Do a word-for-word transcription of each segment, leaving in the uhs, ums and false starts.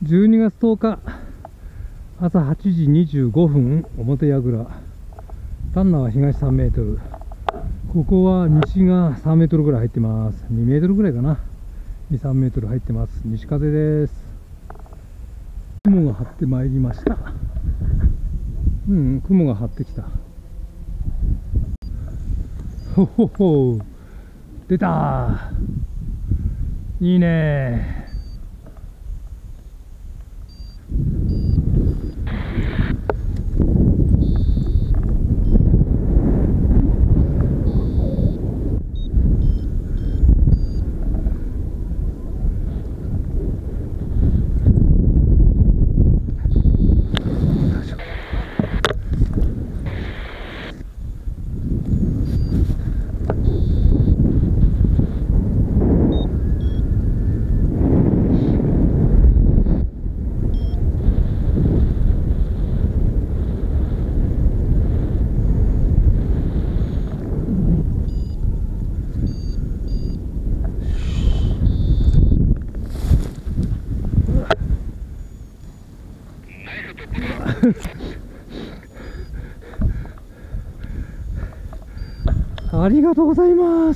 じゅうにがつとおか朝はちじにじゅうごふん、表櫓。丹那は東さんメートル。ここは西がさんメートルぐらい入ってます。にメートルぐらいかな。に、さんメートル入ってます。西風です。雲が張ってまいりました。うん、雲が張ってきた。ほほほ、出たー。いいねー。ありがとうございます。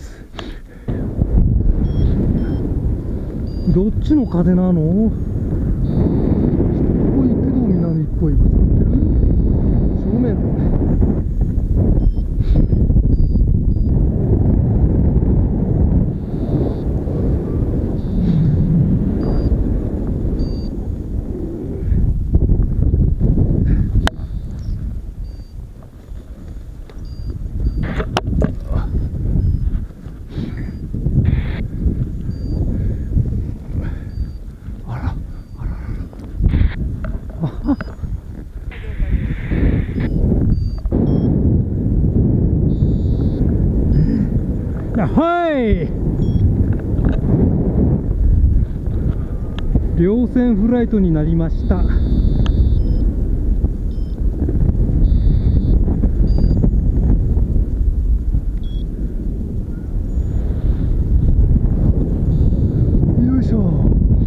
どっちの風なの？北っぽいけど南っぽい。ぶつかってる？正面。はい、稜線フライトになりました。よいしょ、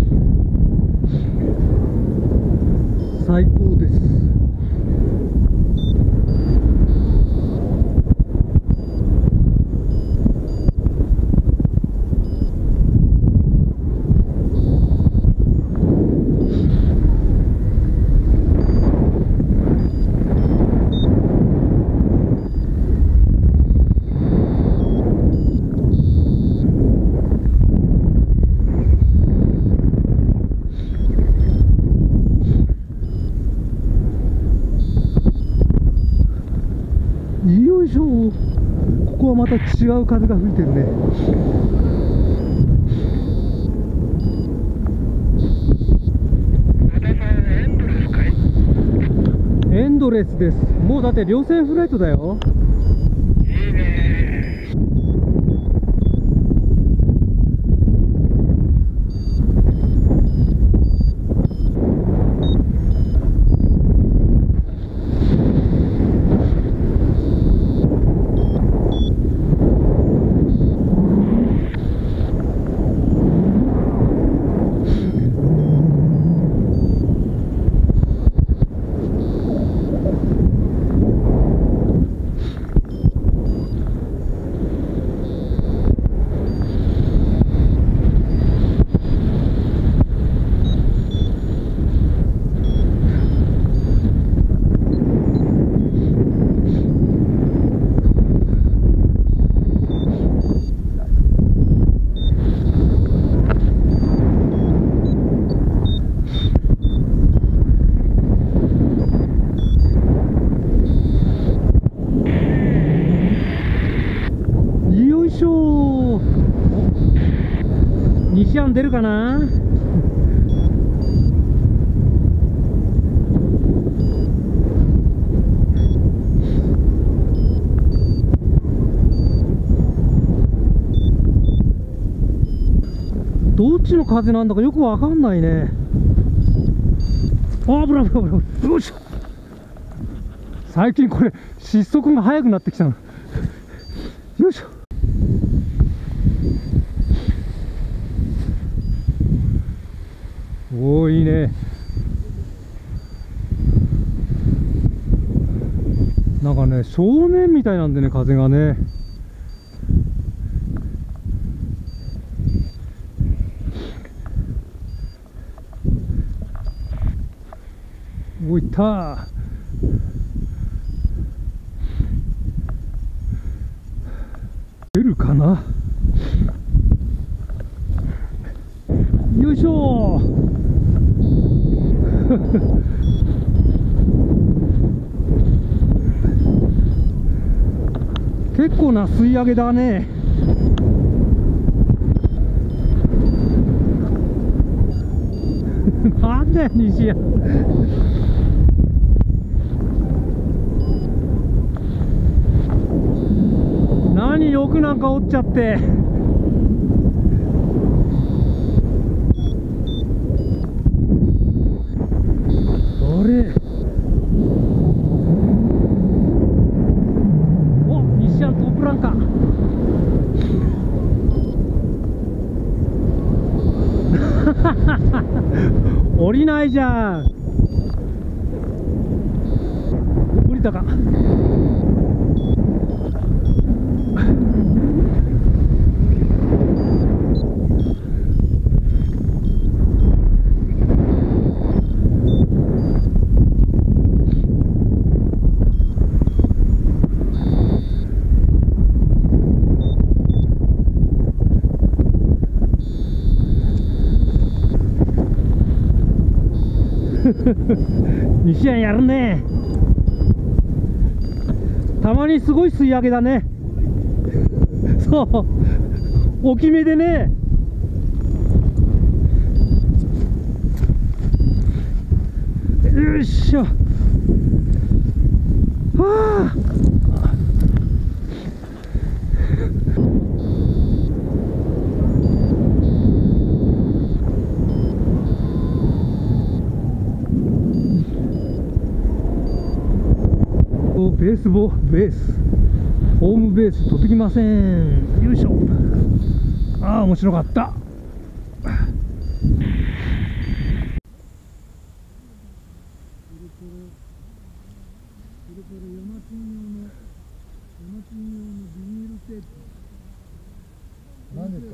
最高です。よいしょ、ここはまた違う風が吹いてるね。エンドレスです。もうだって稜線フライトだよ。いいね。西安出るかな。どっちの風なんだかよくわかんないね。あ、危ない危ない危ない。よいしょ。最近これ失速が速くなってきたの。よいしょ。 おお、いいね。なんかね、正面みたいなんでね、風がね。おいったー。出るかな。よいしょー。結構な吸い上げだね。なんだよ西谷。何欲なんか折っちゃって。あれ、お、西谷トップランカー。降りないじゃん。降りたか。西谷やるね。たまにすごい吸い上げだね。そう、大きめでね。よいしょ。はあ。ベースボベースホームベース取ってきません。よいしょ。ああ、面白かった。何ですか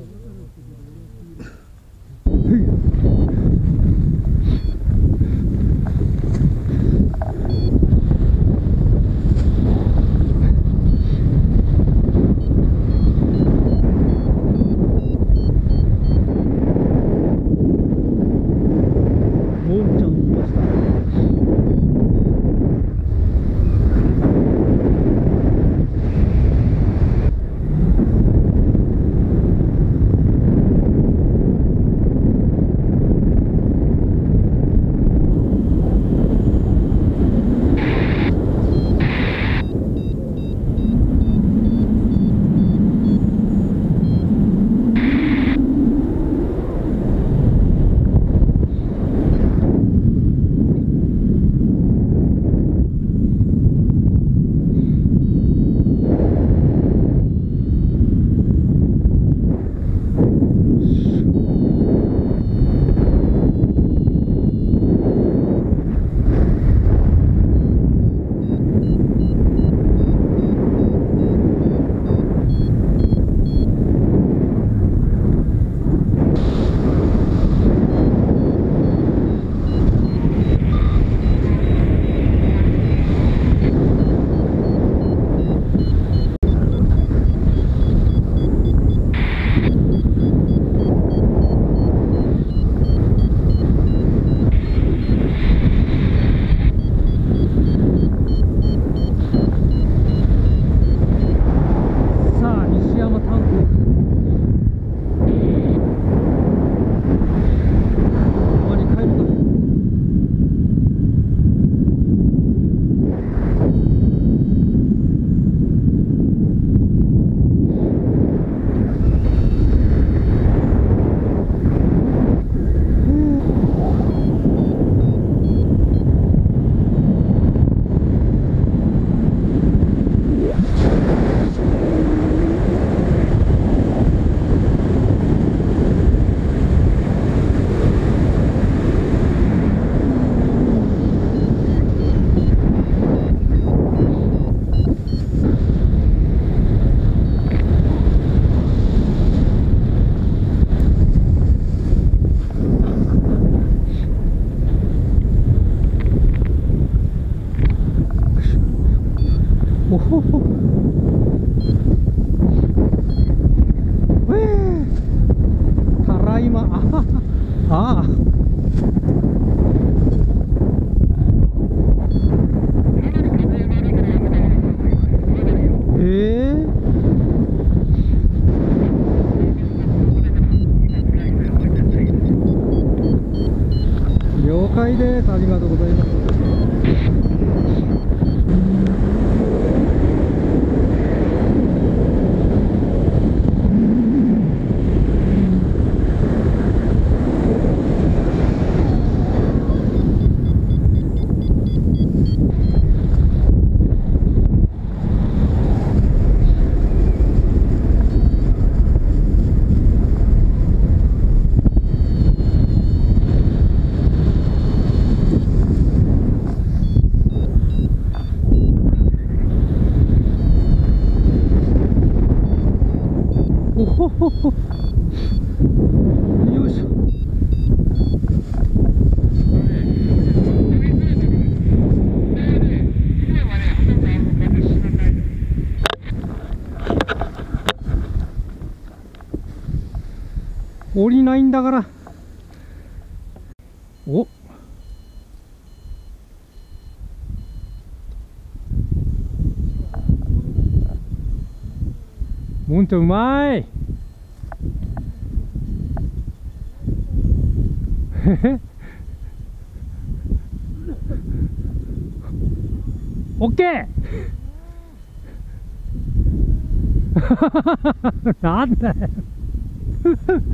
ほほ。えー、たらいま、あはは、ああ。えー、了解です。ありがとうございます。おほほほ。よいしょ。降りないんだから。お、もんちゃんうまい。オッケー。なんだよ。